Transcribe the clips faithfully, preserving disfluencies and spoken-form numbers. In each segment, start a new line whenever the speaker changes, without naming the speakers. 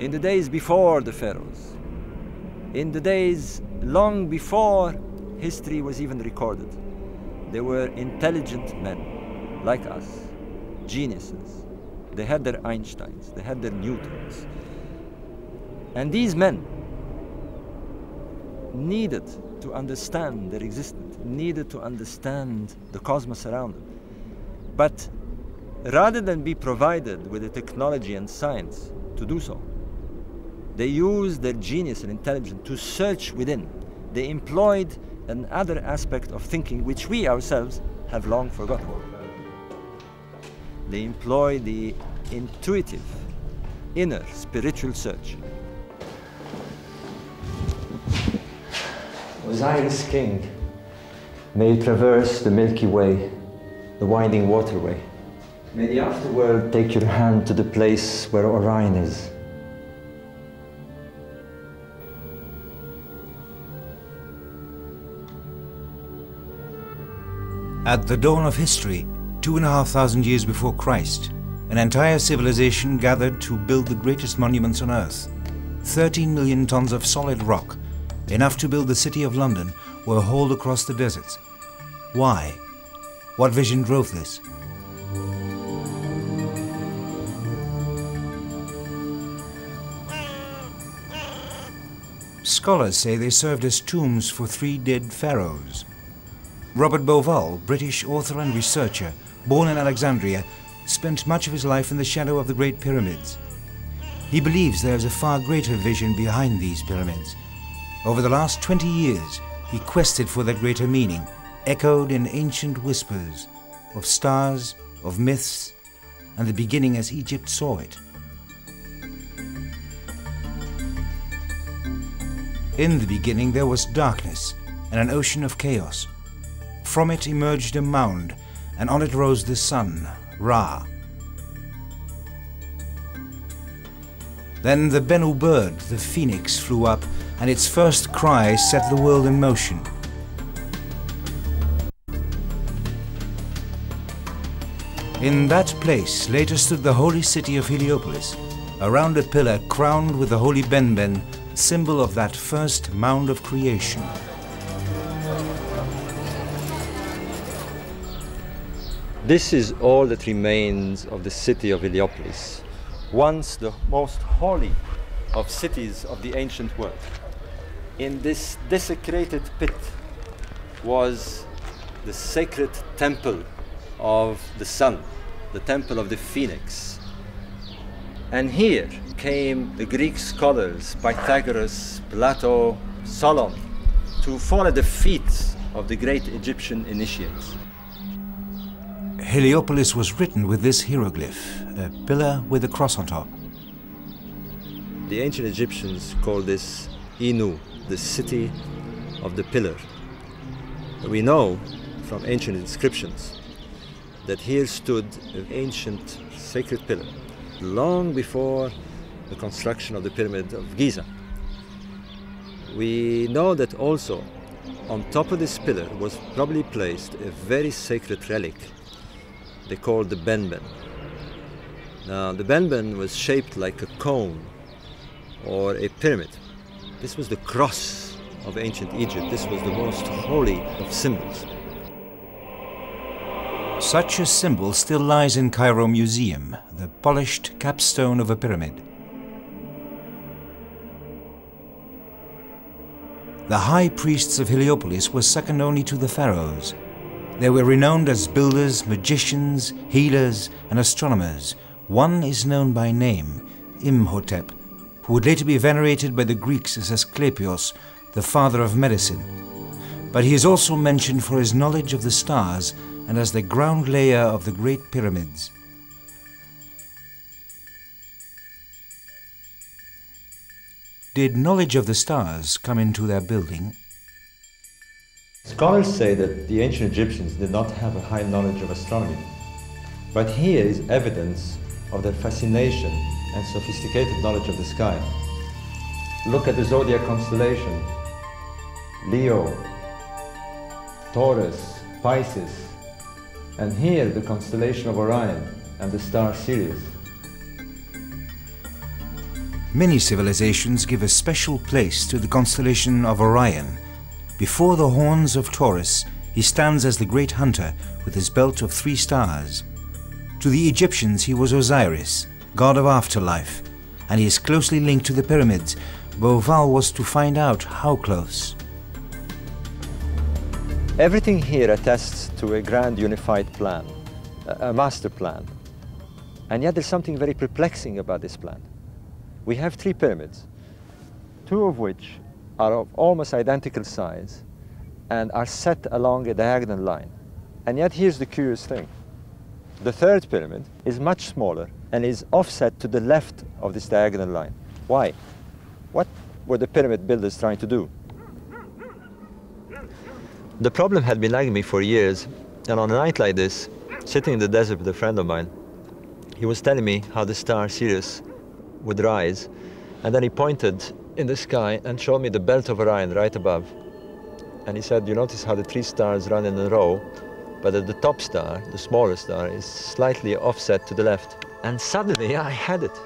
in the days before the pharaohs, in the days long before history was even recorded. They were intelligent men, like us, geniuses. They had their Einsteins, they had their Newtons. And these men needed to understand their existence, needed to understand the cosmos around them. But rather than be provided with the technology and science to do so, they used their genius and intelligence to search within. They employed another aspect of thinking which we ourselves have long forgotten. They employ the intuitive, inner, spiritual search. Osiris King may traverse the Milky Way, the winding waterway. May the afterworld take your hand to the place where Orion is.
At the dawn of history, two and a half thousand years before Christ, an entire civilization gathered to build the greatest monuments on Earth. thirteen million tons of solid rock, enough to build the city of London, were hauled across the deserts. Why? What vision drove this? Scholars say they served as tombs for three dead pharaohs. Robert Bauval, British author and researcher, born in Alexandria, spent much of his life in the shadow of the Great Pyramids. He believes there is a far greater vision behind these pyramids. Over the last twenty years, he quested for that greater meaning, echoed in ancient whispers of stars, of myths, and the beginning as Egypt saw it. In the beginning there was darkness and an ocean of chaos. From it emerged a mound, and on it rose the sun, Ra. Then the Bennu bird, the phoenix, flew up, and its first cry set the world in motion. In that place later stood the holy city of Heliopolis, around a pillar crowned with the holy Benben, symbol of that first mound of creation.
This is all that remains of the city of Heliopolis, once the most holy of cities of the ancient world. In this desecrated pit was the sacred temple of the sun, the temple of the phoenix. And here came the Greek scholars, Pythagoras, Plato, Solon, to fall at the feet of the great Egyptian initiates.
Heliopolis was written with this hieroglyph, a pillar with a cross on top.
The ancient Egyptians called this Inu, the city of the pillar. We know from ancient inscriptions that here stood an ancient sacred pillar, long before the construction of the pyramid of Giza. We know that also on top of this pillar was probably placed a very sacred relic they called the Benben. Now, the Benben was shaped like a cone or a pyramid. This was the cross of ancient Egypt. This was the most holy of symbols.
Such a symbol still lies in Cairo Museum, the polished capstone of a pyramid. The high priests of Heliopolis were second only to the pharaohs. They were renowned as builders, magicians, healers, and astronomers. One is known by name, Imhotep, who would later be venerated by the Greeks as Asclepios, the father of medicine. But he is also mentioned for his knowledge of the stars and as the ground layer of the Great Pyramids. Did knowledge of the stars come into their building?
Scholars say that the ancient Egyptians did not have a high knowledge of astronomy, but here is evidence of their fascination and sophisticated knowledge of the sky. Look at the zodiac constellation: Leo, Taurus, Pisces, and here the constellation of Orion and the star Sirius.
Many civilizations give a special place to the constellation of Orion. Before the horns of Taurus, he stands as the great hunter with his belt of three stars. To the Egyptians, he was Osiris, god of afterlife, and he is closely linked to the pyramids. Bauval was to find out how close.
Everything here attests to a grand unified plan, a master plan. And yet there's something very perplexing about this plan. We have three pyramids, two of which are of almost identical size and are set along a diagonal line. And yet here's the curious thing. The third pyramid is much smaller and is offset to the left of this diagonal line. Why? What were the pyramid builders trying to do? The problem had been nagging me for years, and on a night like this, sitting in the desert with a friend of mine, he was telling me how the star Sirius would rise, and then he pointed in the sky and showed me the belt of Orion right above. And he said, you notice how the three stars run in a row, but at the top star, the smaller star, is slightly offset to the left. And suddenly I had it.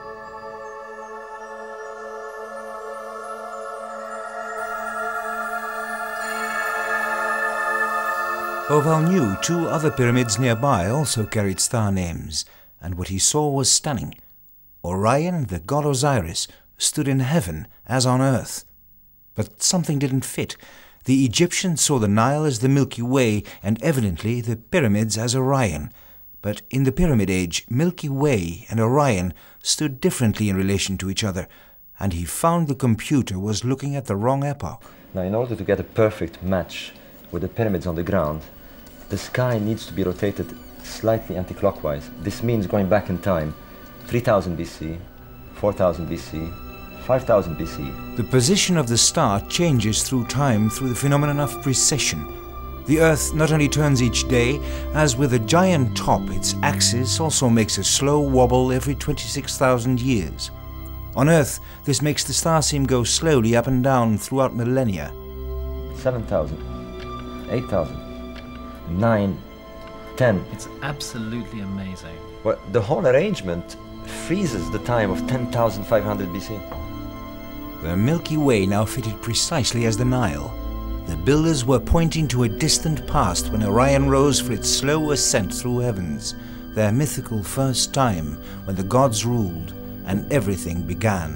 Bauval knew two other pyramids nearby also carried star names, and what he saw was stunning. Orion, the god Osiris, stood in heaven as on earth. But something didn't fit. The Egyptians saw the Nile as the Milky Way, and evidently the pyramids as Orion. But in the Pyramid Age, Milky Way and Orion stood differently in relation to each other, and he found the computer was looking at the wrong epoch.
Now, in order to get a perfect match with the pyramids on the ground, the sky needs to be rotated slightly anti-clockwise. This means going back in time, three thousand B C, four thousand B C, five thousand B C.
The position of the star changes through time through the phenomenon of precession. The Earth not only turns each day, as with a giant top, its axis also makes a slow wobble every twenty-six thousand years. On Earth, this makes the star seem go slowly up and down throughout millennia.
seven thousand, eight thousand, nine, ten.
It's absolutely amazing.
Well, the whole arrangement freezes the time of ten thousand five hundred B C.
The Milky Way now fitted precisely as the Nile. The builders were pointing to a distant past when Orion rose for its slow ascent through heavens, their mythical first time when the gods ruled and everything began.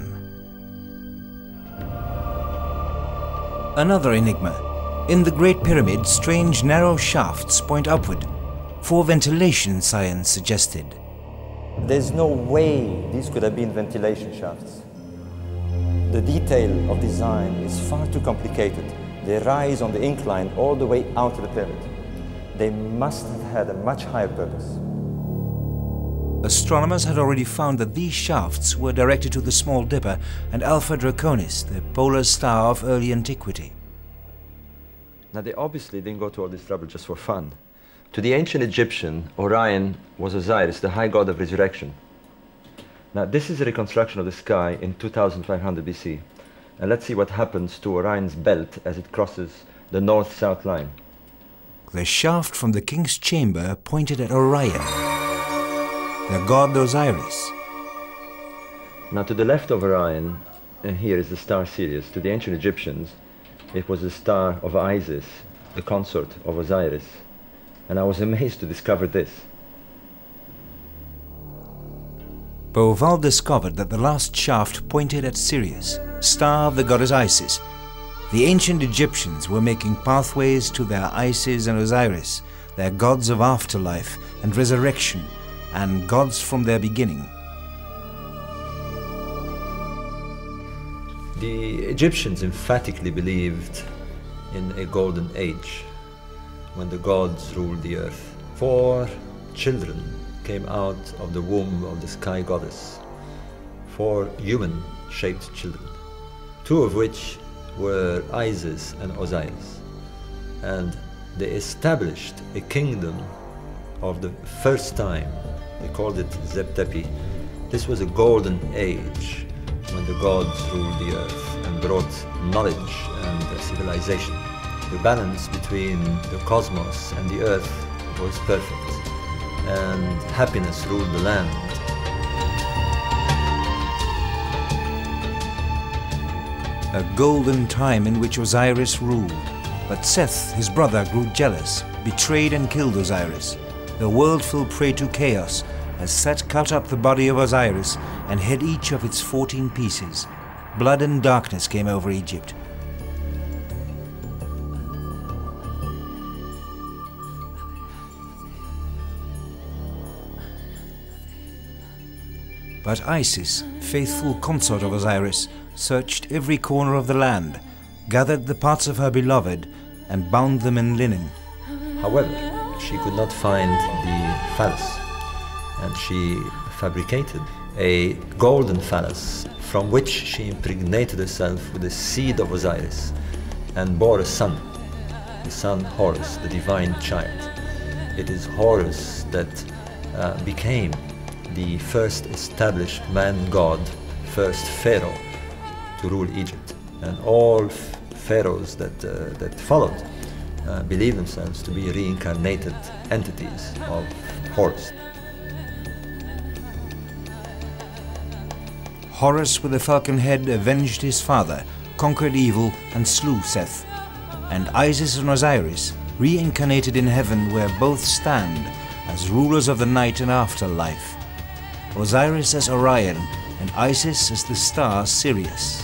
Another enigma. In the Great Pyramid, strange narrow shafts point upward. For ventilation, science suggested.
There's no way these could have been ventilation shafts. The detail of design is far too complicated. They rise on the incline all the way out of the pyramid. They must have had a much higher purpose.
Astronomers had already found that these shafts were directed to the Small Dipper and Alpha Draconis, the polar star of early antiquity.
Now, they obviously didn't go to all this trouble just for fun. To the ancient Egyptian, Orion was Osiris, the high god of resurrection. Now, this is a reconstruction of the sky in two thousand five hundred B C. And let's see what happens to Orion's belt as it crosses the north-south line.
The shaft from the king's chamber pointed at Orion, the god Osiris.
Now, to the left of Orion, uh, here is the star Sirius. To the ancient Egyptians, it was the star of Isis, the consort of Osiris. And I was amazed to discover this.
Bauval discovered that the last shaft pointed at Sirius, star of the goddess Isis. The ancient Egyptians were making pathways to their Isis and Osiris, their gods of afterlife and resurrection, and gods from their beginning.
The Egyptians emphatically believed in a golden age, when the gods ruled the earth. Four children came out of the womb of the sky goddess. Four human-shaped children, two of which were Isis and Osiris. And they established a kingdom of the first time. They called it Zeptepi. This was a golden age when the gods ruled the earth and brought knowledge and civilization. The balance between the cosmos and the earth was perfect, and happiness ruled the land.
a golden time in which Osiris ruled. But Seth, his brother, grew jealous, betrayed and killed Osiris. The world fell prey to chaos as Set cut up the body of Osiris and hid each of its fourteen pieces. Blood and darkness came over Egypt. But Isis, faithful consort of Osiris, searched every corner of the land, gathered the parts of her beloved, and bound them in linen.
However, she could not find the phallus, and she fabricated a golden phallus from which she impregnated herself with the seed of Osiris and bore a son, the son Horus, the divine child. It is Horus that uh, became the first established man-god, first pharaoh to rule Egypt. And all pharaohs that, uh, that followed uh, believed themselves to be reincarnated entities of Horus.
Horus with the falcon head avenged his father, conquered evil and slew Seth. And Isis and Osiris reincarnated in heaven where both stand as rulers of the night and afterlife. Osiris as Orion and Isis as the star Sirius.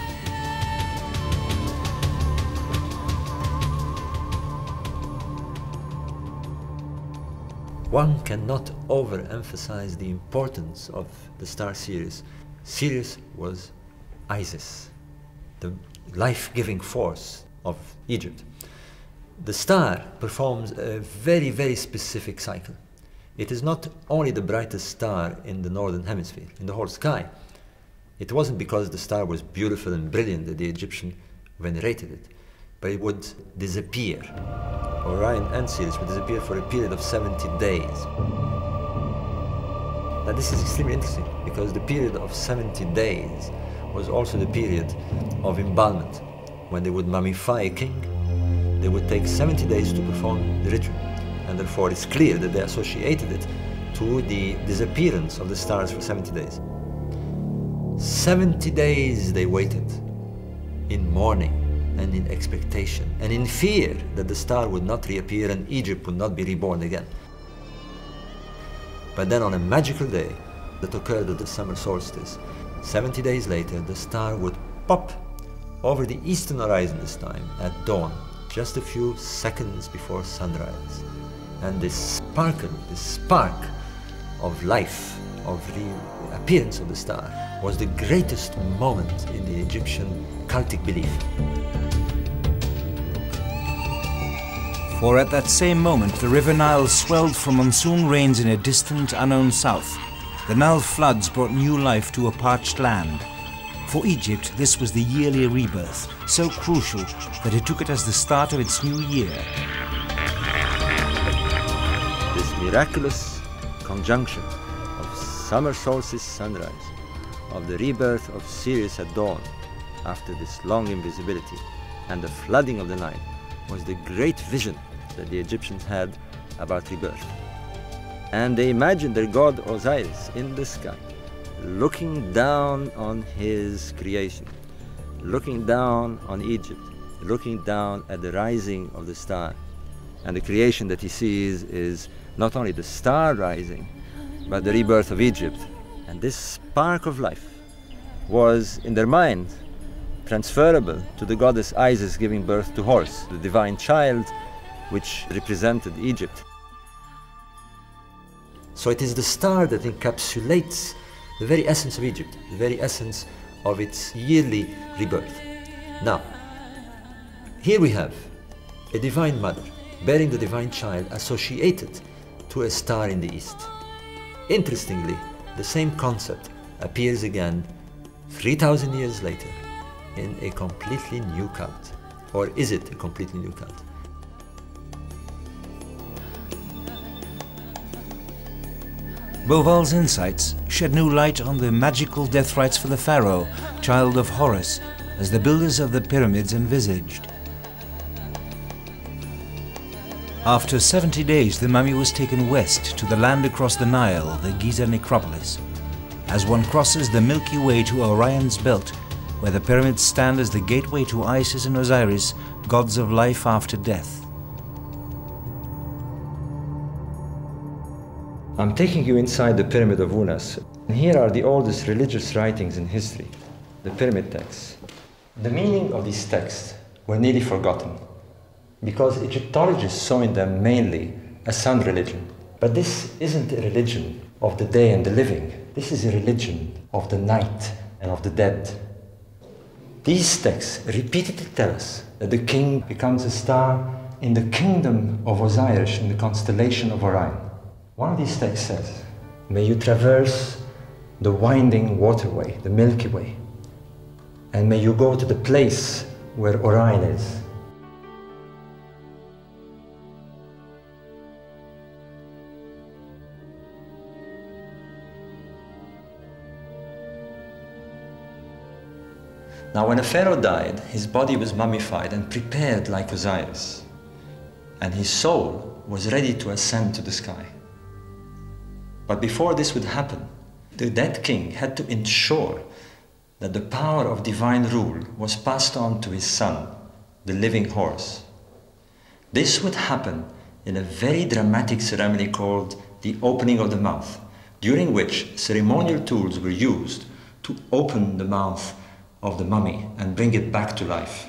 One cannot overemphasize the importance of the star Sirius. Sirius was Isis, the life-giving force of Egypt. The star performs a very, very specific cycle. It is not only the brightest star in the northern hemisphere, in the whole sky. It wasn't because the star was beautiful and brilliant that the Egyptian venerated it, but it would disappear. Orion and Sirius would disappear for a period of seventy days. Now this is extremely interesting because the period of seventy days was also the period of embalmment. When they would mummify a king, they would take seventy days to perform the ritual. And therefore it's clear that they associated it to the disappearance of the stars for seventy days. seventy days they waited in mourning and in expectation and in fear that the star would not reappear and Egypt would not be reborn again. But then on a magical day that occurred at the summer solstice, seventy days later, the star would pop over the eastern horizon this time at dawn, just a few seconds before sunrise. And this sparkle, this spark of life, of the appearance of the star, was the greatest moment in the Egyptian cultic belief.
For at that same moment the river Nile swelled from monsoon rains in a distant, unknown south. The Nile floods brought new life to a parched land. For Egypt, this was the yearly rebirth, so crucial that it took it as the start of its new year.
This miraculous conjunction of summer solstice sunrise, of the rebirth of Sirius at dawn after this long invisibility, and the flooding of the Nile was the great vision that the Egyptians had about rebirth. And they imagined their god Osiris in the sky, looking down on his creation, looking down on Egypt, looking down at the rising of the star. And the creation that he sees is not only the star rising, but the rebirth of Egypt. And this spark of life was, in their mind, transferable to the goddess Isis giving birth to Horus, the divine child which represented Egypt. So it is the star that encapsulates the very essence of Egypt, the very essence of its yearly rebirth. Now, here we have a divine mother bearing the divine child associated to a star in the east. Interestingly, the same concept appears again three thousand years later in a completely new cult. Or is it a completely new cult?
Bauval's insights shed new light on the magical death rites for the pharaoh, child of Horus, as the builders of the pyramids envisaged. After seventy days, the mummy was taken west to the land across the Nile, the Giza necropolis. As one crosses the Milky Way to Orion's belt, where the pyramids stand as the gateway to Isis and Osiris, gods of life after death.
I'm taking you inside the Pyramid of Unas. Here are the oldest religious writings in history, the pyramid texts. The meaning of these texts were nearly forgotten, because Egyptologists saw in them mainly a sun religion. But this isn't a religion of the day and the living. This is a religion of the night and of the dead. These texts repeatedly tell us that the king becomes a star in the kingdom of Osiris in the constellation of Orion. One of these texts says, "May you traverse the winding waterway, the Milky Way, and may you go to the place where Orion is." Now, when a pharaoh died, his body was mummified and prepared like Osiris, and his soul was ready to ascend to the sky. But before this would happen, the dead king had to ensure that the power of divine rule was passed on to his son, the living horse. This would happen in a very dramatic ceremony called the opening of the mouth, during which ceremonial tools were used to open the mouth of the mummy and bring it back to life.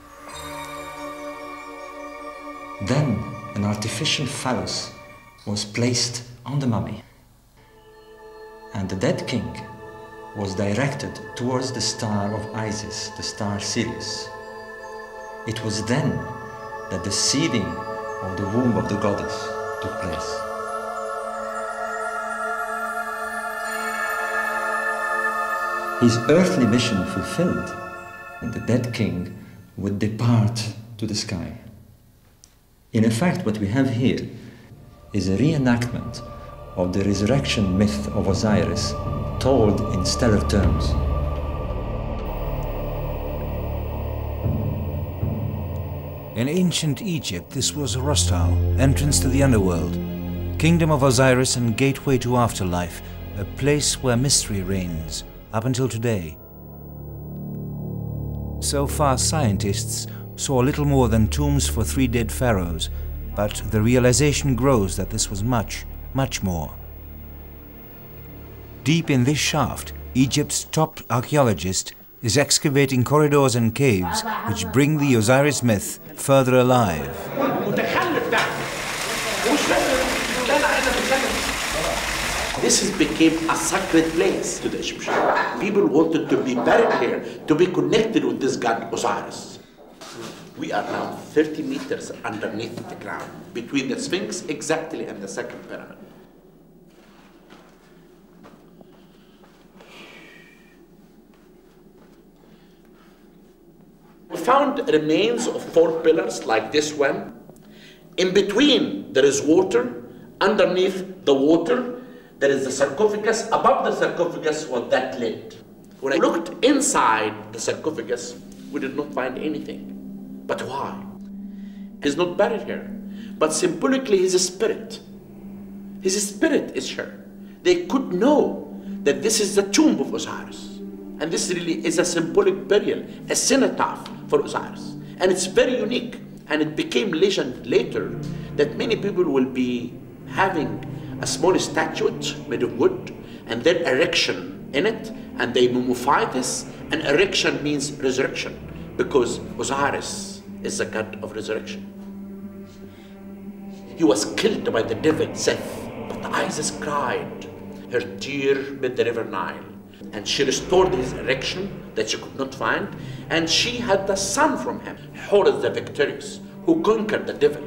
Then an artificial phallus was placed on the mummy, and the dead king was directed towards the star of Isis, the star Sirius. It was then that the seeding of the womb of the goddess took place. His earthly mission fulfilled, and the dead king would depart to the sky. In effect, what we have here is a reenactment of the resurrection myth of Osiris, told in stellar terms.
In ancient Egypt, this was Rostau, entrance to the underworld, kingdom of Osiris and gateway to afterlife, a place where mystery reigns, up until today. So far, scientists saw little more than tombs for three dead pharaohs, but the realization grows that this was much, much more. Deep in this shaft, Egypt's top archaeologist is excavating corridors and caves which bring the Osiris myth further alive.
This has became a sacred place to the Egyptians. People wanted to be buried here, to be connected with this god Osiris. We are now thirty meters underneath the ground, between the Sphinx exactly and the second pyramid. We found remains of four pillars like this one. In between there is water. Underneath the water there is the sarcophagus. Above the sarcophagus was that lid. When I looked inside the sarcophagus, we did not find anything. But why? He's not buried here, but symbolically his spirit. His spirit is here. They could know that this is the tomb of Osiris. And this really is a symbolic burial, a cenotaph for Osiris. And it's very unique. And it became legend later that many people will be having a small statue made of wood and then erection in it, and they mummify this. And erection means resurrection, because Osiris is the god of resurrection. He was killed by the devil, Seth, but Isis cried. Her tear made the river Nile. And she restored his erection that she could not find, and she had the son from him, Horus the victorious, who conquered the devil.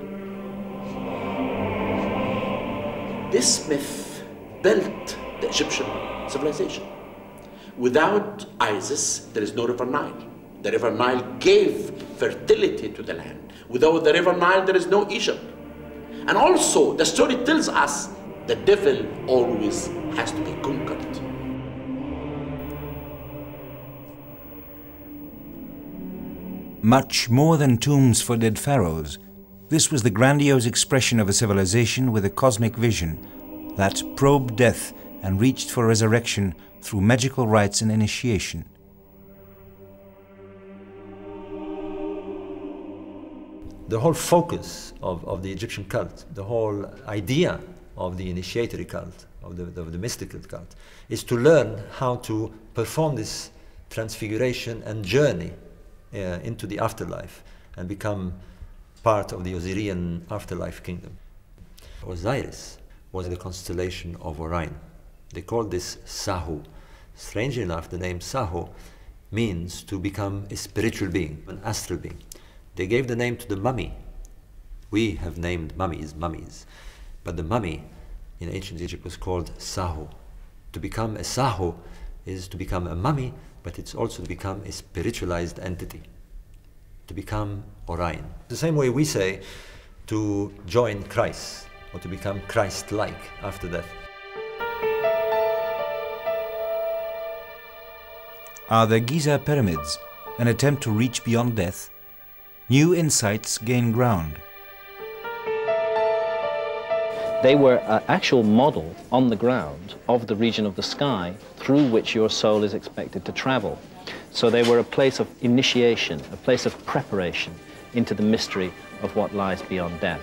This myth built the Egyptian civilization. Without Isis, there is no river Nile. The river Nile gave fertility to the land. Without the river Nile, there is no Egypt. And also, the story tells us the devil always has to be conquered.
Much more than tombs for dead pharaohs, this was the grandiose expression of a civilization with a cosmic vision that probed death and reached for resurrection through magical rites and initiation.
The whole focus of, of the Egyptian cult, the whole idea of the initiatory cult, of the, of the mystical cult, is to learn how to perform this transfiguration and journey uh, into the afterlife and become part of the Osirian afterlife kingdom. Osiris was the constellation of Orion. They called this Sahu. Strangely enough, the name Sahu means to become a spiritual being, an astral being. They gave the name to the mummy. We have named mummies mummies, but the mummy in ancient Egypt was called Sahu. To become a Sahu is to become a mummy, but it's also to become a spiritualized entity, to become Orion. The same way we say to join Christ, or to become Christ-like after death.
Are the Giza pyramids an attempt to reach beyond death? New insights gain ground.
They were an actual model on the ground of the region of the sky through which your soul is expected to travel. So they were a place of initiation, a place of preparation into the mystery of what lies beyond death.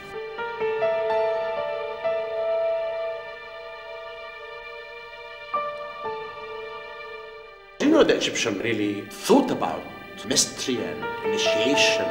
Do you know the Egyptians really thought about mystery and initiation?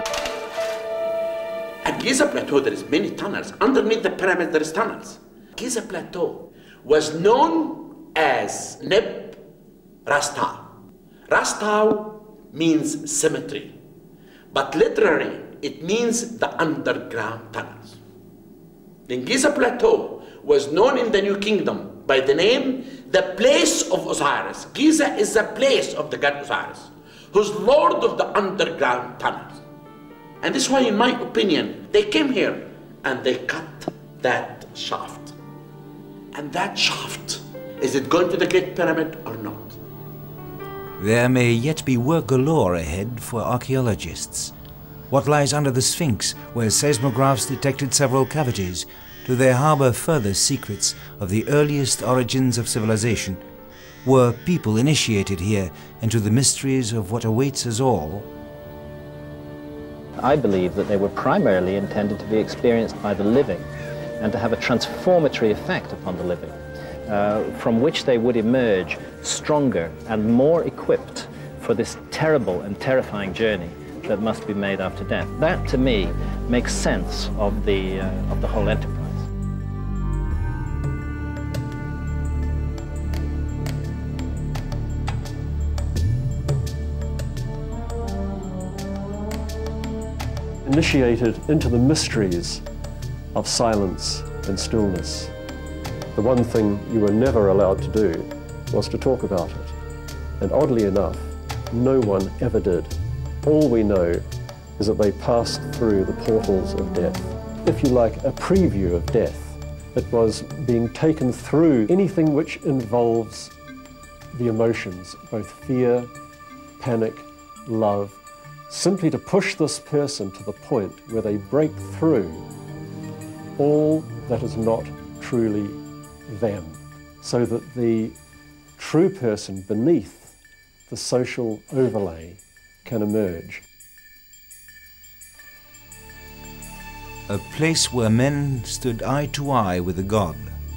At Giza Plateau, there is many tunnels. Underneath the pyramid, there is tunnels. Giza Plateau was known as Neb Rastau. Rastau means cemetery, but literally it means the underground tunnels. The Giza Plateau was known in the New Kingdom by the name the place of Osiris. Giza is the place of the god Osiris, who's lord of the underground tunnels. And this is why, in my opinion, they came here and they cut that shaft. And that shaft, is it going to the Great Pyramid or not?
There may yet be work galore ahead for archaeologists. What lies under the Sphinx, where seismographs detected several cavities, do they harbor further secrets of the earliest origins of civilization? Were people initiated here into the mysteries of what awaits us all?
I believe that they were primarily intended to be experienced by the living and to have a transformatory effect upon the living, uh, from which they would emerge stronger and more equipped for this terrible and terrifying journey that must be made after death. That, to me, makes sense of the, uh, of the whole enterprise.
Initiated into the mysteries of silence and stillness. The one thing you were never allowed to do was to talk about it. And oddly enough, no one ever did. All we know is that they passed through the portals of death. If you like, a preview of death. It was being taken through anything which involves the emotions, both fear, panic, love, simply to push this person to the point where they break through all that is not truly them, so that the true person beneath the social overlay can emerge.
A place where men stood eye to eye with a god.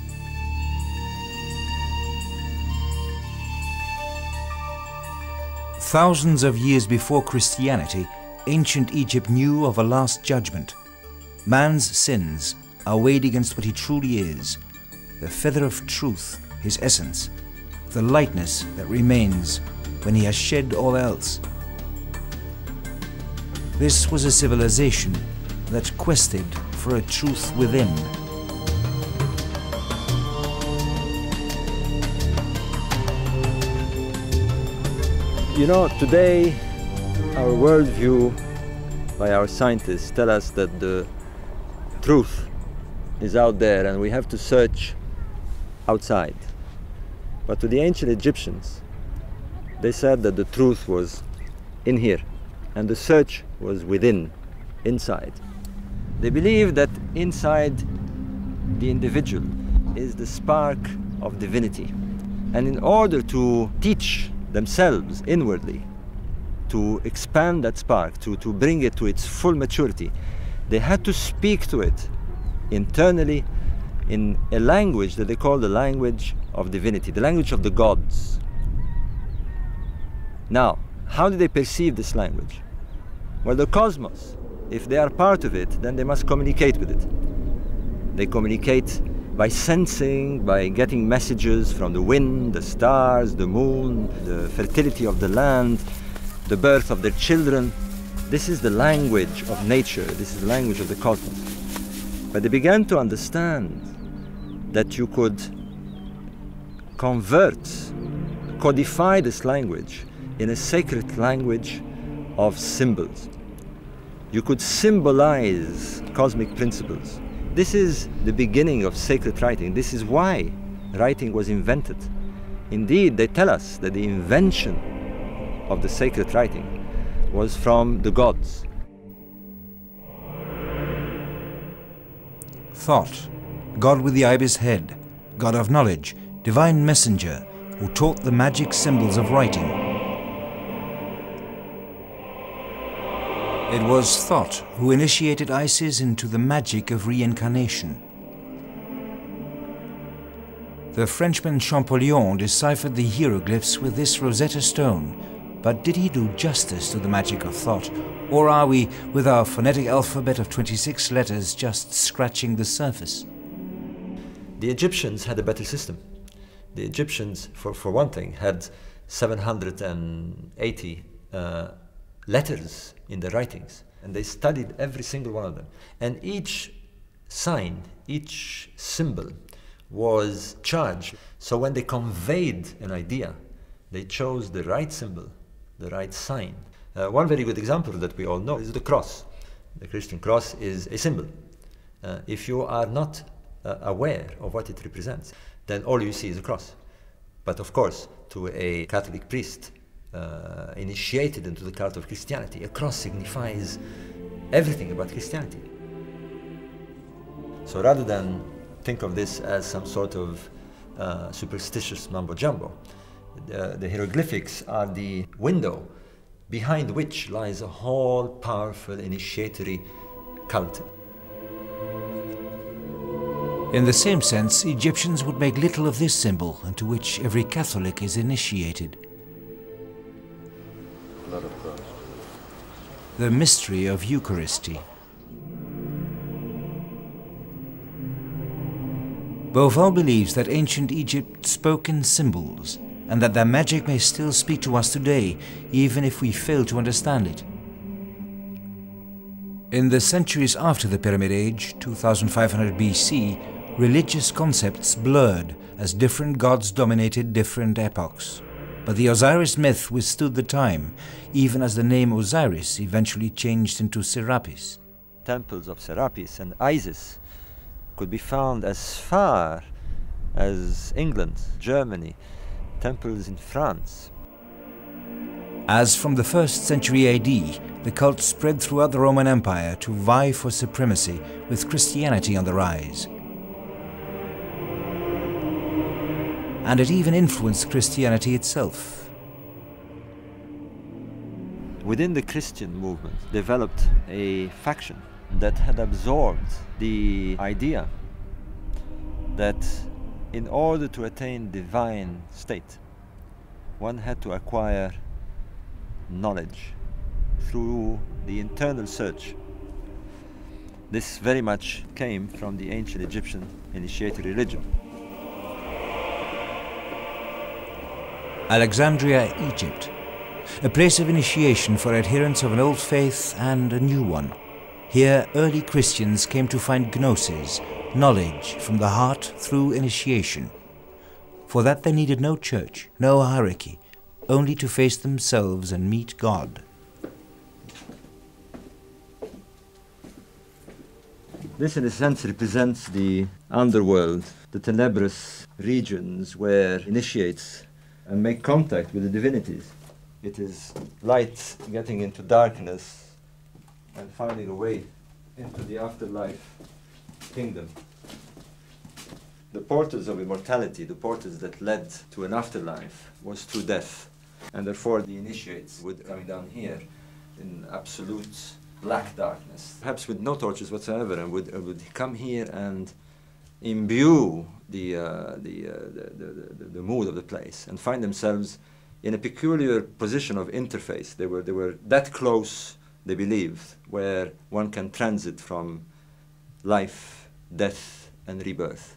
Thousands of years before Christianity, ancient Egypt knew of a last judgment. Man's sins are weighed against what he truly is, the feather of truth, his essence, the lightness that remains when he has shed all else. This was a civilization that quested for a truth within.
You know, today our worldview by our scientists tell us that the truth is out there and we have to search outside. But to the ancient Egyptians, they said that the truth was in here and the search was within, inside. They believed that inside the individual is the spark of divinity. And in order to teach themselves inwardly to expand that spark, to, to bring it to its full maturity, they had to speak to it internally in a language that they call the language of divinity, the language of the gods. Now, how do they perceive this language? Well, the cosmos, if they are part of it, then they must communicate with it. They communicate by sensing, by getting messages from the wind, the stars, the moon, the fertility of the land, the birth of their children. This is the language of nature, this is the language of the cosmos. But they began to understand that you could convert, codify this language in a sacred language of symbols. You could symbolize cosmic principles. This is the beginning of sacred writing. This is why writing was invented. Indeed, they tell us that the invention of the sacred writing was from the gods.
Thought, God with the ibis head, God of knowledge, divine messenger, who taught the magic symbols of writing. It was Thought who initiated Isis into the magic of reincarnation. The Frenchman Champollion deciphered the hieroglyphs with this Rosetta Stone, but did he do justice to the magic of thought, or are we, with our phonetic alphabet of twenty-six letters, just scratching the surface?
The Egyptians had a better system. The Egyptians, for, for one thing, had seven hundred eighty uh, letters in their writings, and they studied every single one of them. And each sign, each symbol was charged. So when they conveyed an idea, they chose the right symbol, the right sign. Uh, one very good example that we all know is the cross. The Christian cross is a symbol. Uh, if you are not uh, aware of what it represents, then all you see is a cross. But of course, to a Catholic priest uh, initiated into the cult of Christianity, a cross signifies everything about Christianity. So rather than think of this as some sort of uh, superstitious mumbo-jumbo, the, the hieroglyphics are the window behind which lies a whole powerful initiatory cult.
In the same sense, Egyptians would make little of this symbol into which every Catholic is initiated.
Blood of Christ.
The mystery of Eucharisty. Bauval believes that ancient Egypt spoke in symbols, and that their magic may still speak to us today, even if we fail to understand it. In the centuries after the Pyramid Age, two thousand five hundred B C, religious concepts blurred as different gods dominated different epochs. But the Osiris myth withstood the time, even as the name Osiris eventually changed into Serapis.
Temples of Serapis and Isis could be found as far as England, Germany, temples in France.
As from the first century A D, the cult spread throughout the Roman Empire to vie for supremacy, with Christianity on the rise. And it even influenced Christianity itself.
Within the Christian movement developed a faction that had absorbed the idea that in order to attain divine state, one had to acquire knowledge through the internal search. This very much came from the ancient Egyptian initiated religion.
Alexandria, Egypt, a place of initiation for adherents of an old faith and a new one. Here, early Christians came to find gnosis, knowledge from the heart through initiation. For that they needed no church, no hierarchy, only to face themselves and meet God.
This, in a sense, represents the underworld, the tenebrous regions where initiates and make contact with the divinities. It is light getting into darkness and finding a way into the afterlife kingdom. The portals of immortality, the portals that led to an afterlife, was through death. And therefore the initiates would come down here in absolute black darkness, perhaps with no torches whatsoever, and would, uh, would come here and imbue the, uh, the, uh, the, the, the, the mood of the place and find themselves in a peculiar position of interface. They were, they were that close, they believed, where one can transit from life, death, and rebirth.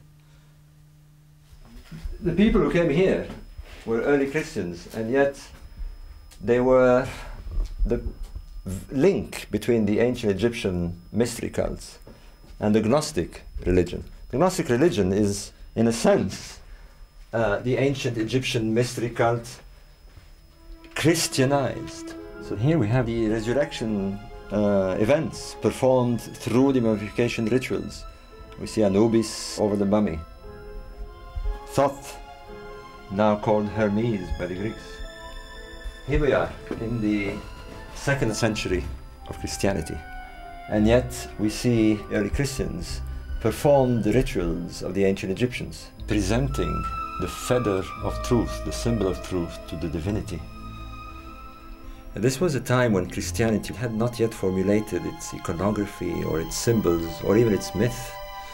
The people who came here were early Christians, and yet they were the link between the ancient Egyptian mystery cults and the Gnostic religion. The Gnostic religion is, in a sense, uh, the ancient Egyptian mystery cult Christianized. So here we have the resurrection uh, events performed through the mummification rituals. We see Anubis over the mummy. Thoth, now called Hermes by the Greeks. Here we are in the second century of Christianity, and yet we see early Christians perform the rituals of the ancient Egyptians, presenting the feather of truth, the symbol of truth, to the divinity. And this was a time when Christianity had not yet formulated its iconography or its symbols or even its myth.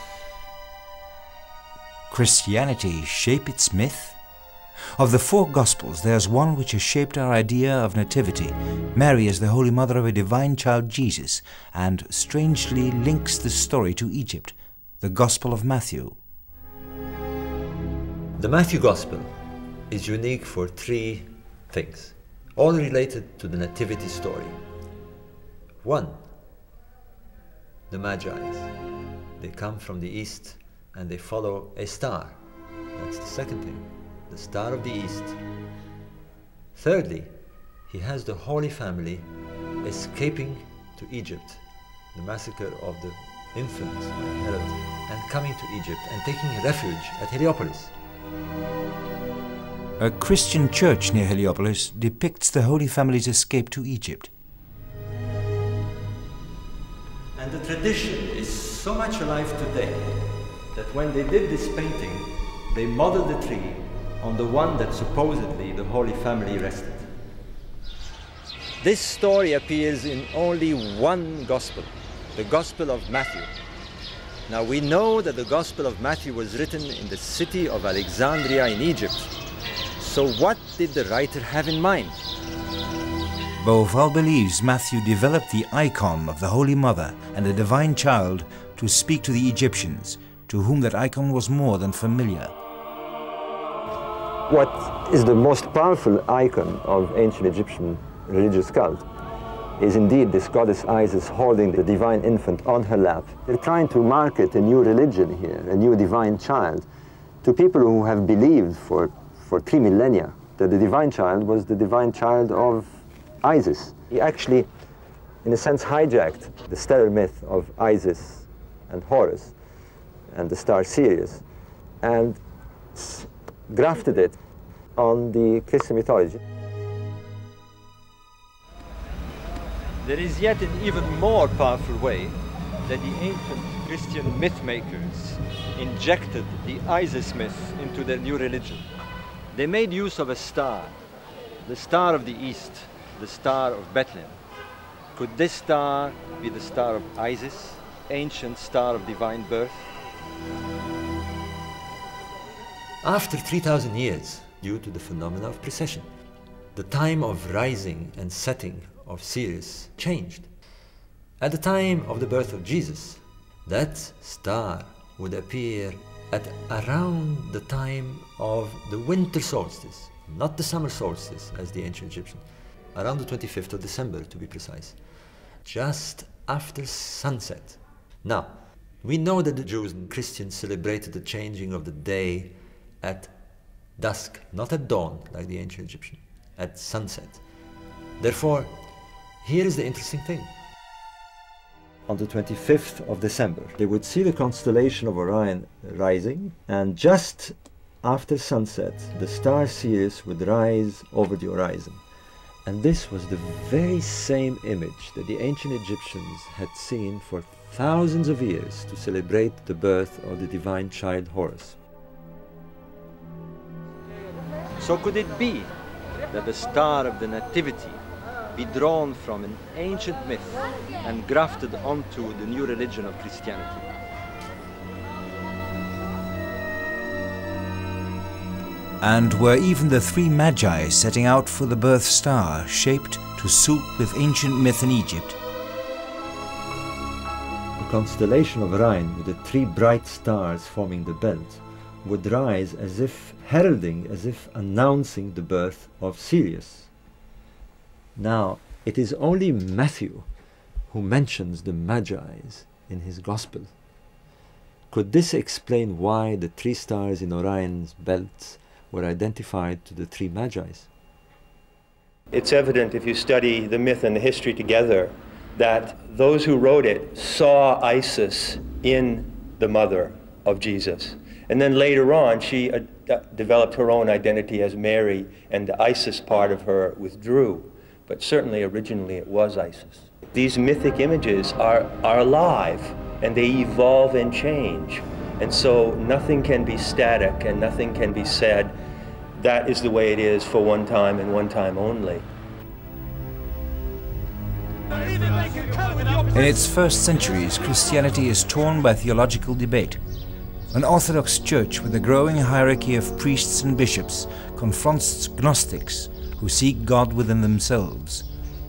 Christianity shape its myth? Of the four Gospels, there's one which has shaped our idea of nativity, Mary as the Holy Mother of a divine child Jesus, and strangely links the story to Egypt, the Gospel of Matthew.
The Matthew Gospel is unique for three things, all related to the nativity story. One, the Magi. They come from the east and they follow a star. That's the second thing, the Star of the East. Thirdly, he has the Holy Family escaping to Egypt, the massacre of the infants by Herod, and coming to Egypt and taking refuge at Heliopolis.
A Christian church near Heliopolis depicts the Holy Family's escape to Egypt.
And the tradition is so much alive today that when they did this painting, they modeled the tree on the one that supposedly the Holy Family rested. This story appears in only one Gospel, the Gospel of Matthew. Now we know that the Gospel of Matthew was written in the city of Alexandria in Egypt. So what did the writer have in mind?
Bauval believes Matthew developed the icon of the Holy Mother and the Divine Child to speak to the Egyptians, to whom that icon was more than familiar.
What is the most powerful icon of ancient Egyptian religious cult is indeed this goddess Isis holding the divine infant on her lap. They're trying to market a new religion here, a new divine child, to people who have believed for, for three millennia that the divine child was the divine child of Isis. He actually, in a sense, hijacked the stellar myth of Isis and Horus and the star Sirius and grafted it on the Christian mythology.
There is yet an even more powerful way that the ancient Christian myth makers injected the Isis myth into their new religion. They made use of a star, the Star of the East, the Star of Bethlehem. Could this star be the Star of Isis, ancient star of divine birth?
After three thousand years, due to the phenomena of precession, the time of rising and setting of Sirius changed. At the time of the birth of Jesus, that star would appear at around the time of the winter solstice, not the summer solstice as the ancient Egyptian, around the twenty-fifth of December to be precise, just after sunset. Now, we know that the Jews and Christians celebrated the changing of the day at dusk, not at dawn like the ancient Egyptian, at sunset. Therefore, here is the interesting thing. On the twenty-fifth of December, they would see the constellation of Orion rising, and just after sunset, the star Sirius would rise over the horizon. And this was the very same image that the ancient Egyptians had seen for thousands of years to celebrate the birth of the divine child Horus.
So could it be that the star of the Nativity be drawn from an ancient myth and grafted onto the new religion of Christianity.
And were even the three magi setting out for the birth star shaped to suit with ancient myth in Egypt?
The constellation of Orion, with the three bright stars forming the belt, would rise as if heralding, as if announcing the birth of Sirius. Now, it is only Matthew who mentions the Magi's in his Gospel. Could this explain why the three stars in Orion's belt were identified to the three Magi's?
It's evident if you study the myth and the history together that those who wrote it saw Isis in the mother of Jesus. And then later on, she uh, developed her own identity as Mary, and the Isis part of her withdrew. But certainly originally it was Isis. These mythic images are, are alive, and they evolve and change. And so nothing can be static and nothing can be said, that is the way it is for one time and one time only.
In its first centuries, Christianity is torn by theological debate. An Orthodox church with a growing hierarchy of priests and bishops confronts Gnostics who seek God within themselves.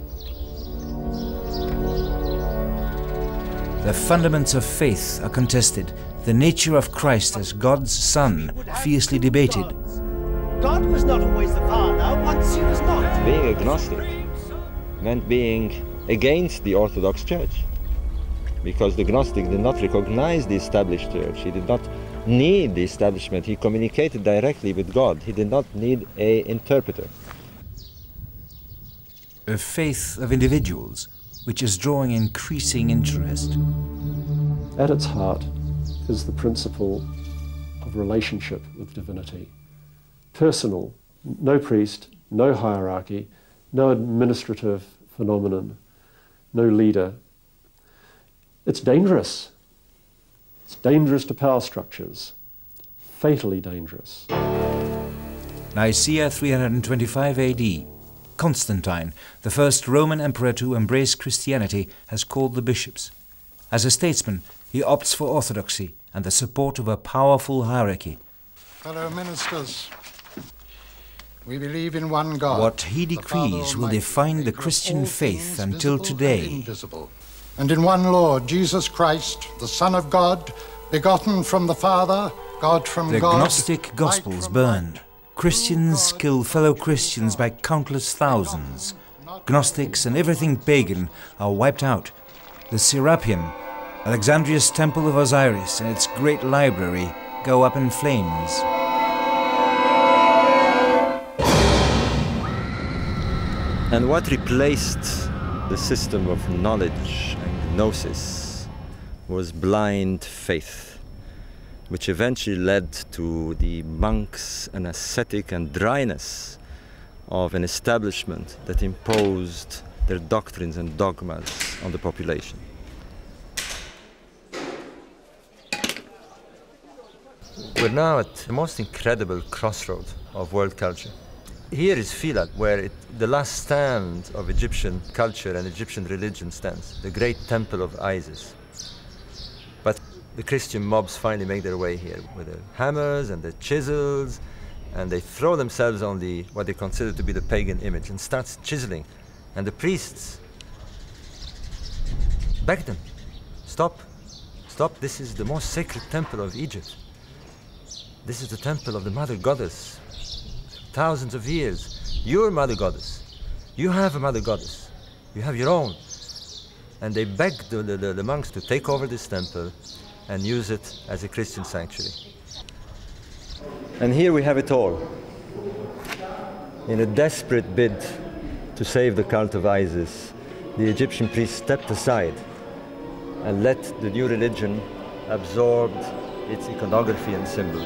The fundaments of faith are contested. The nature of Christ as God's Son fiercely debated.
God was not always the Father, once he was not.
Being agnostic meant being against the Orthodox Church, because the Gnostic did not recognize the established church. He did not need the establishment. He communicated directly with God. He did not need an interpreter.
A faith of individuals, which is drawing increasing interest.
At its heart is the principle of relationship with divinity. Personal, no priest, no hierarchy, no administrative phenomenon, no leader. It's dangerous. It's dangerous to power structures, fatally dangerous.
Nicaea three hundred twenty-five A D. Constantine, the first Roman emperor to embrace Christianity, has called the bishops. As a statesman, he opts for orthodoxy and the support of a powerful hierarchy.
Fellow ministers, we believe in one God.
What he decrees will define the Christian faith until today.
And in one Lord, Jesus Christ, the Son of God, begotten from the Father, God from
the
God.
The Gnostic Gospels burned. Christians kill fellow Christians by countless thousands. Gnostics and everything pagan are wiped out. The Serapeum, Alexandria's temple of Osiris, and its great library go up in flames.
And what replaced the system of knowledge and gnosis was blind faith, which eventually led to the monks and ascetic and dryness of an establishment that imposed their doctrines and dogmas on the population. We're now at the most incredible crossroad of world culture. Here is Filat, where it, the last stand of Egyptian culture and Egyptian religion stands, the great temple of Isis. But the Christian mobs finally make their way here with their hammers and their chisels, and they throw themselves on the what they consider to be the pagan image and starts chiseling. And the priests beg them, stop, stop, this is the most sacred temple of Egypt. This is the temple of the mother goddess. Thousands of years, your mother goddess. You have a mother goddess. You have your own. And they begged the, the, the monks to take over this temple and use it as a Christian sanctuary. And here we have it all. In a desperate bid to save the cult of Isis, the Egyptian priests stepped aside and let the new religion absorb its iconography and symbols.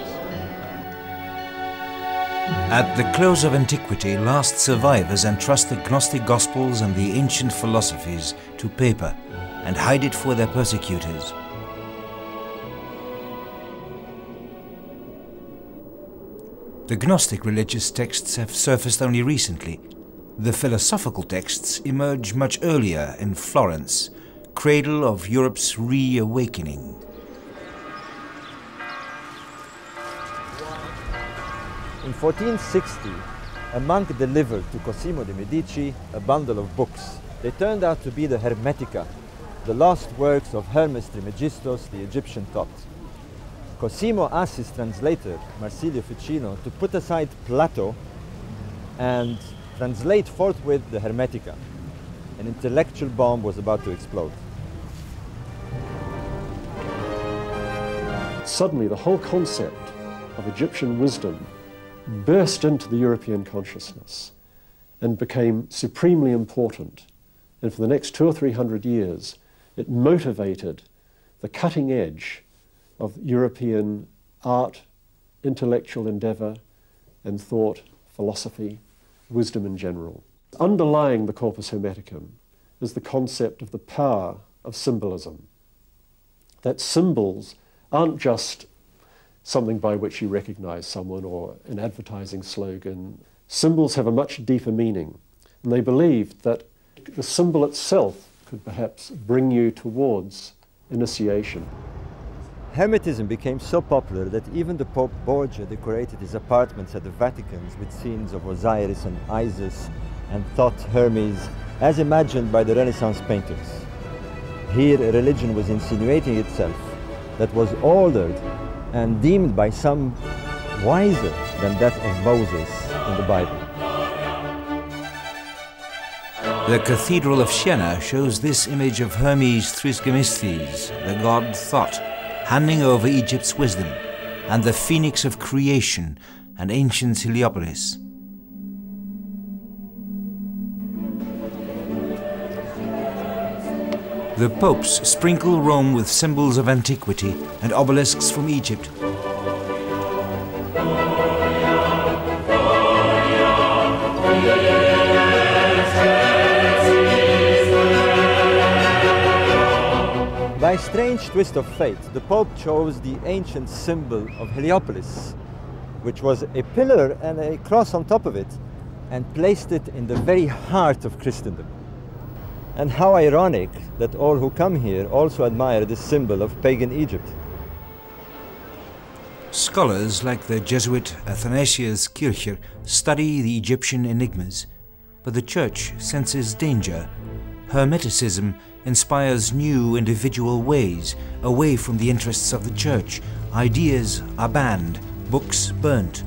At the close of antiquity, last survivors entrust the Gnostic Gospels and the ancient philosophies to paper and hide it for their persecutors. The Gnostic religious texts have surfaced only recently. The philosophical texts emerge much earlier in Florence, cradle of Europe's reawakening.
In fourteen sixty, a monk delivered to Cosimo de' Medici a bundle of books. They turned out to be the Hermetica, the lost works of Hermes Trismegistus, the Egyptian thought. Cosimo asked his translator, Marsilio Ficino, to put aside Plato and translate forthwith the Hermetica. An intellectual bomb was about to explode.
Suddenly, the whole concept of Egyptian wisdom burst into the European consciousness and became supremely important. And for the next two or three hundred years, it motivated the cutting edge of European art, intellectual endeavour, and thought, philosophy, wisdom in general. Underlying the Corpus Hermeticum is the concept of the power of symbolism. That symbols aren't just something by which you recognise someone or an advertising slogan. Symbols have a much deeper meaning, and they believed that the symbol itself could perhaps bring you towards initiation.
Hermetism became so popular that even the Pope Borgia decorated his apartments at the Vatican with scenes of Osiris and Isis and thought Hermes, as imagined by the Renaissance painters. Here a religion was insinuating itself that was ordered and deemed by some wiser than that of Moses in the Bible.
The Cathedral of Siena shows this image of Hermes Trismegistus, the god Thought, handing over Egypt's wisdom, and the phoenix of creation, an ancient Heliopolis. The popes sprinkle Rome with symbols of antiquity and obelisks from Egypt.
By a strange twist of fate, the Pope chose the ancient symbol of Heliopolis, which was a pillar and a cross on top of it, and placed it in the very heart of Christendom. And how ironic that all who come here also admire this symbol of pagan Egypt.
Scholars like the Jesuit Athanasius Kircher study the Egyptian enigmas, but the Church senses danger. Hermeticism inspires new individual ways, away from the interests of the Church. Ideas are banned, books burnt.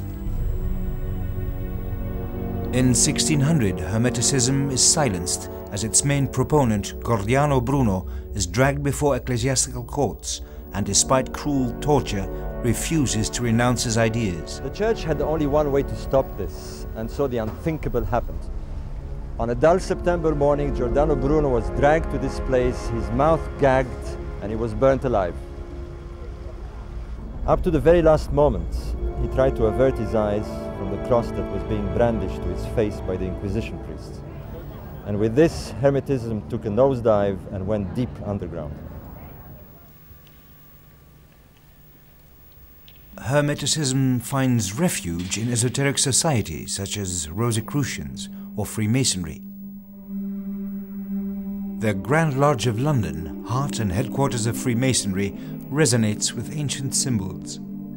In sixteen hundred, Hermeticism is silenced as its main proponent, Gordiano Bruno, is dragged before ecclesiastical courts and, despite cruel torture, refuses to renounce his ideas.
The Church had only one way to stop this, and so the unthinkable happened. On a dull September morning, Giordano Bruno was dragged to this place, his mouth gagged, and he was burnt alive. Up to the very last moment, he tried to avert his eyes from the cross that was being brandished to his face by the Inquisition priests. And with this, Hermetism took a nosedive and went deep underground.
Hermeticism finds refuge in esoteric societies such as Rosicrucians or Freemasonry. The Grand Lodge of London, heart and headquarters of Freemasonry, resonates with ancient symbols.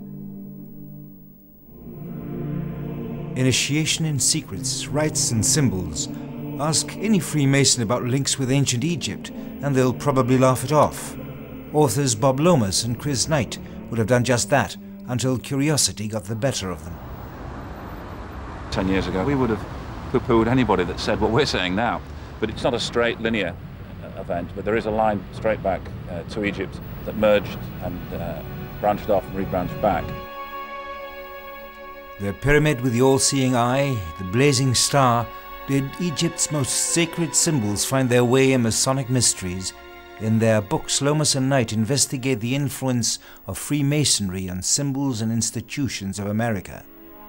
Initiation in secrets, rites and symbols. Ask any Freemason about links with ancient Egypt and they'll probably laugh it off. Authors Bob Lomas and Chris Knight would have done just that until curiosity got the better of them.
Ten years ago, we would have poo-pooed anybody that said what we're saying now. But it's not a straight linear uh, event, but there is a line straight back uh, to Egypt that merged and uh, branched off and rebranched back.
The pyramid with the all-seeing eye, the blazing star, did Egypt's most sacred symbols find their way in Masonic mysteries? In their books, Lomas and Knight investigate the influence of Freemasonry on symbols and institutions of America.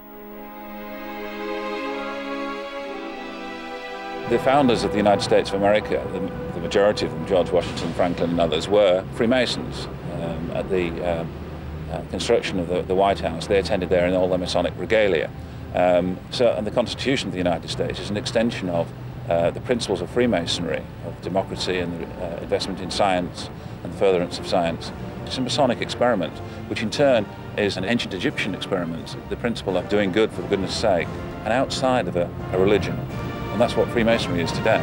The founders of the United States of America, the, the majority of them, George Washington, Franklin and others, were Freemasons. Um, at the um, uh, construction of the, the White House, they attended there in all their Masonic regalia. Um, so, and the Constitution of the United States is an extension of uh, the principles of Freemasonry, of democracy and the, uh, investment in science and furtherance of science. It's a Masonic experiment, which in turn is an ancient Egyptian experiment, the principle of doing good for goodness sake, and outside of a, a religion. And that's what Freemasonry is today.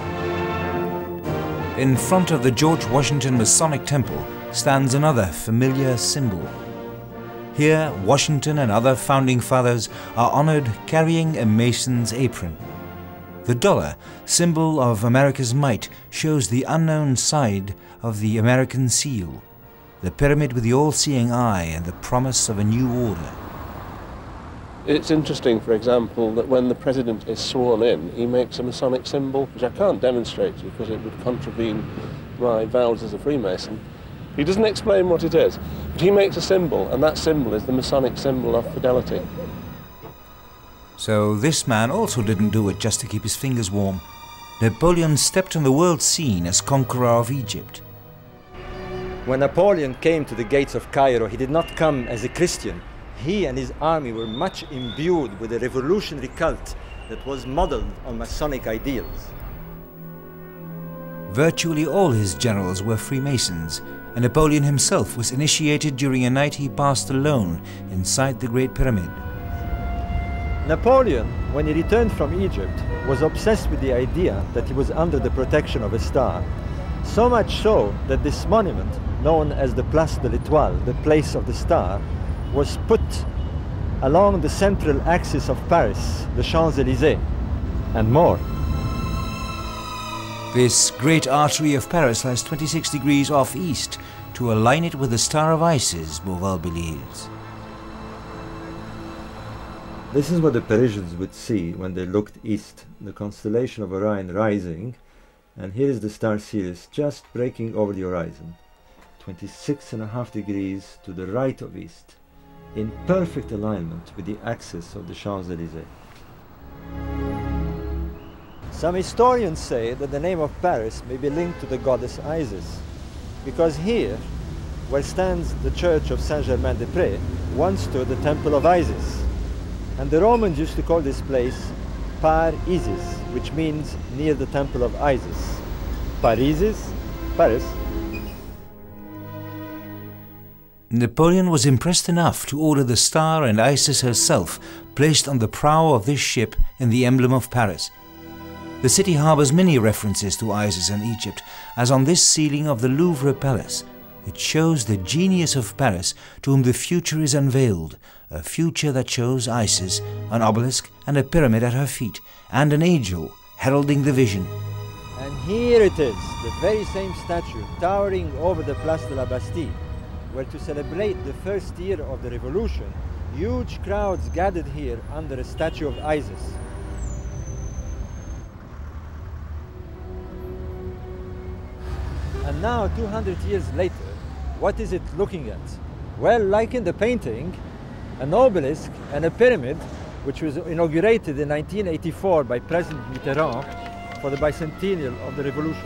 In front of the George Washington Masonic Temple stands another familiar symbol. Here, Washington and other founding fathers are honored carrying a Mason's apron. The dollar, symbol of America's might, shows the unknown side of the American seal, the pyramid with the all-seeing eye and the promise of a new order.
It's interesting, for example, that when the president is sworn in, he makes a Masonic symbol, which I can't demonstrate to you because it would contravene my vows as a Freemason. He doesn't explain what it is, but he makes a symbol, and that symbol is the Masonic symbol of fidelity.
So this man also didn't do it just to keep his fingers warm. Napoleon stepped on the world scene as conqueror of Egypt.
When Napoleon came to the gates of Cairo, he did not come as a Christian. He and his army were much imbued with a revolutionary cult that was modeled on Masonic ideals.
Virtually all his generals were Freemasons, and Napoleon himself was initiated during a night he passed alone inside the Great Pyramid.
Napoleon, when he returned from Egypt, was obsessed with the idea that he was under the protection of a star. So much so that this monument, known as the Place de l'Étoile, the place of the star, was put along the central axis of Paris, the Champs-Élysées, and more.
This great artery of Paris lies twenty-six degrees off east to align it with the Star of Isis, Bauval believes.
This is what the Parisians would see when they looked east, the constellation of Orion rising, and here is the star Sirius just breaking over the horizon, twenty-six and a half degrees to the right of east, in perfect alignment with the axis of the Champs-Élysées.
Some historians say that the name of Paris may be linked to the goddess Isis, because here, where stands the church of Saint-Germain-des-Prés, once stood the temple of Isis, and the Romans used to call this place Par Isis, which means near the temple of Isis. Parisis, Paris.
Napoleon was impressed enough to order the star and Isis herself placed on the prow of this ship in the emblem of Paris. The city harbors many references to Isis and Egypt, as on this ceiling of the Louvre Palace. It shows the genius of Paris to whom the future is unveiled, a future that shows Isis, an obelisk and a pyramid at her feet, and an angel heralding the vision.
And here it is, the very same statue towering over the Place de la Bastille, where to celebrate the first year of the revolution, huge crowds gathered here under a statue of Isis. And now, two hundred years later, what is it looking at? Well, like in the painting, an obelisk and a pyramid, which was inaugurated in nineteen eighty-four by President Mitterrand for the bicentennial of the revolution.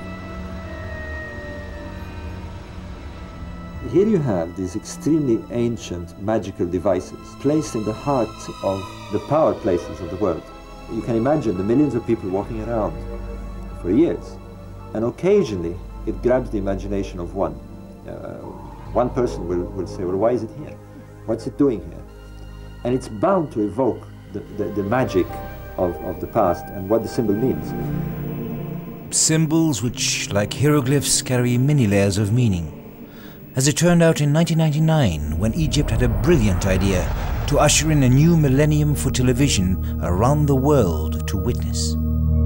Here you have these extremely ancient magical devices placed in the heart of the power places of the world. You can imagine the millions of people walking around for years, and occasionally it grabs the imagination of one. Uh, one person will, will say, well, why is it here? What's it doing here? And it's bound to evoke the, the, the magic of, of the past and what the symbol means.
Symbols which, like hieroglyphs, carry many layers of meaning. As it turned out in nineteen ninety-nine, when Egypt had a brilliant idea to usher in a new millennium for television around the world to witness.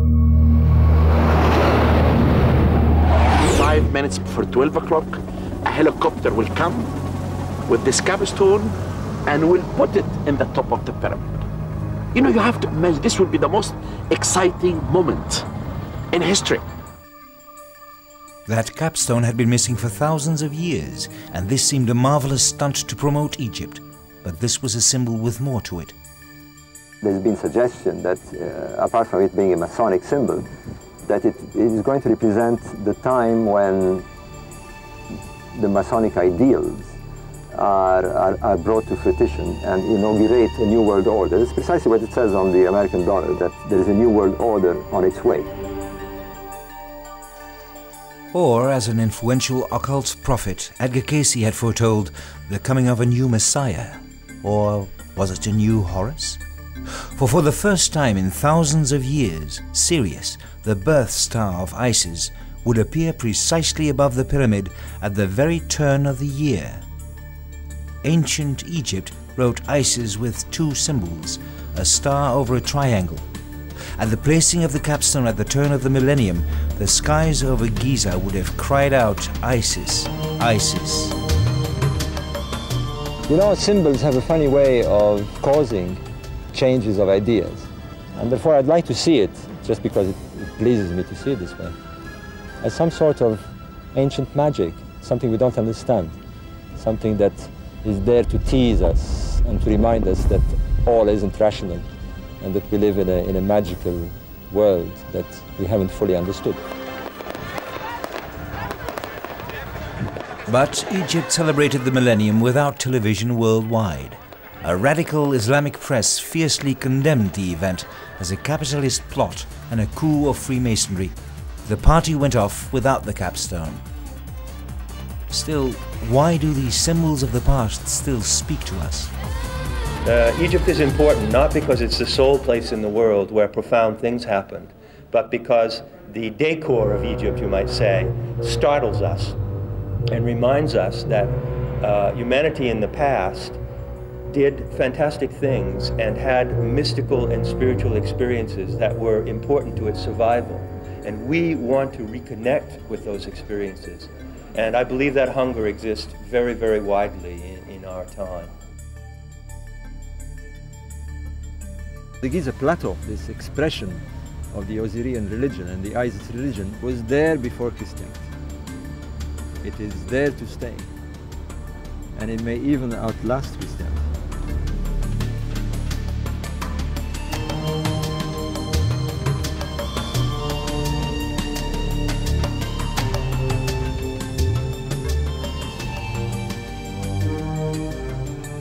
Five minutes before twelve o'clock, a helicopter will come with this capstone and will put it in the top of the pyramid. You know, you have to imagine this will be the most exciting moment in history.
That capstone had been missing for thousands of years, and this seemed a marvelous stunt to promote Egypt. But this was a symbol with more to it.
There's been suggestion that, uh, apart from it being a Masonic symbol, that it, it is going to represent the time when the Masonic ideals are, are, are brought to fruition and inaugurate a new world order. It's precisely what it says on the American dollar, that there is a new world order on its way.
Or, as an influential occult prophet, Edgar Cayce had foretold the coming of a new Messiah. Or was it a new Horus? For for the first time in thousands of years, Sirius, the birth star of Isis, would appear precisely above the pyramid at the very turn of the year. Ancient Egypt wrote Isis with two symbols, a star over a triangle. At the placing of the capstone at the turn of the millennium, the skies over Giza would have cried out, Isis, Isis.
You know, symbols have a funny way of causing changes of ideas. And therefore I'd like to see it, just because it, it pleases me to see it this way, as some sort of ancient magic, something we don't understand, something that is there to tease us and to remind us that all isn't rational and that we live in a, in a magical world that we haven't fully understood.
But Egypt celebrated the millennium without television worldwide. A radical Islamic press fiercely condemned the event as a capitalist plot and a coup of Freemasonry. The party went off without the capstone. Still, why do these symbols of the past still speak to us?
Uh, Egypt is important not because it's the sole place in the world where profound things happened, but because the decor of Egypt, you might say, startles us and reminds us that uh, humanity in the past did fantastic things and had mystical and spiritual experiences that were important to its survival. And we want to reconnect with those experiences. And I believe that hunger exists very, very widely in, in our time.
The Giza Plateau, this expression of the Osirian religion and the Isis religion, was there before Christianity. It is there to stay, and it may even outlast Christianity.